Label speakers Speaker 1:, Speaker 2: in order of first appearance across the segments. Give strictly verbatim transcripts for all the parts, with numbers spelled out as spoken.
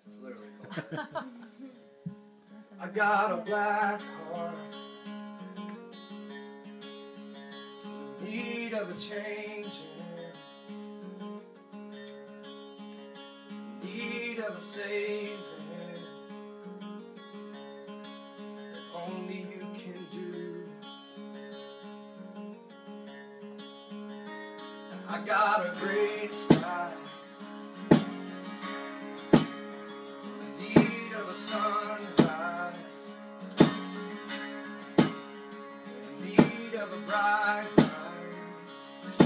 Speaker 1: It's literally called that. I got a black heart, in need of a change, in need of a saving that only you can do. I got a gray sky, the need of a sunrise, the need of a bright light,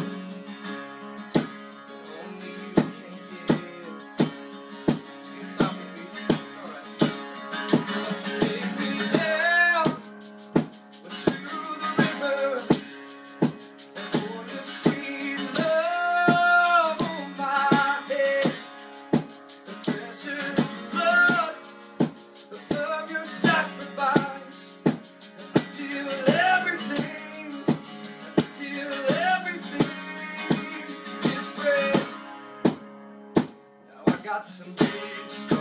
Speaker 1: only you can give. You can stop me, please. It's alright. Take me down to the river. Got some big